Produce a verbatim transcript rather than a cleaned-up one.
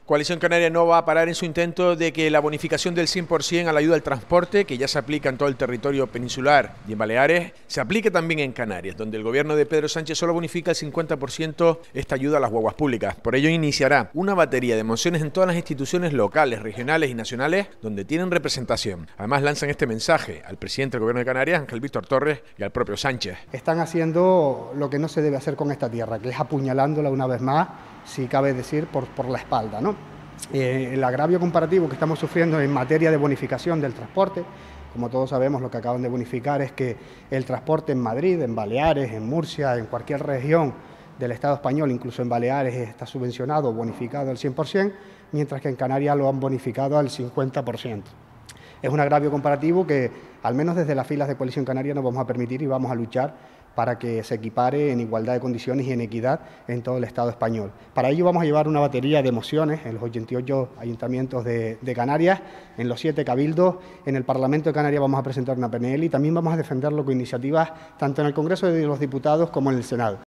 Coalición Canaria no va a parar en su intento de que la bonificación del cien por cien a la ayuda al transporte, que ya se aplica en todo el territorio peninsular y en Baleares, se aplique también en Canarias, donde el gobierno de Pedro Sánchez solo bonifica el cincuenta por ciento esta ayuda a las guaguas públicas. Por ello iniciará una batería de mociones en todas las instituciones locales, regionales y nacionales donde tienen representación. Además lanzan este mensaje al presidente del gobierno de Canarias, Ángel Víctor Torres, y al propio Sánchez. Están haciendo lo que no se debe hacer con esta tierra, que es apuñalándola una vez más, si cabe decir, por, por la espalda, ¿no? Eh, el agravio comparativo que estamos sufriendo en materia de bonificación del transporte, como todos sabemos, lo que acaban de bonificar es que el transporte en Madrid, en Baleares, en Murcia, en cualquier región del Estado español, incluso en Baleares, está subvencionado o bonificado al cien por cien, mientras que en Canarias lo han bonificado al cincuenta por ciento. Es un agravio comparativo que, al menos desde las filas de Coalición Canaria, no vamos a permitir y vamos a luchar para que se equipare en igualdad de condiciones y en equidad en todo el Estado español. Para ello vamos a llevar una batería de mociones en los ochenta y ocho ayuntamientos de, de Canarias, en los siete cabildos, en el Parlamento de Canarias vamos a presentar una P N L y también vamos a defenderlo con iniciativas tanto en el Congreso de los Diputados como en el Senado.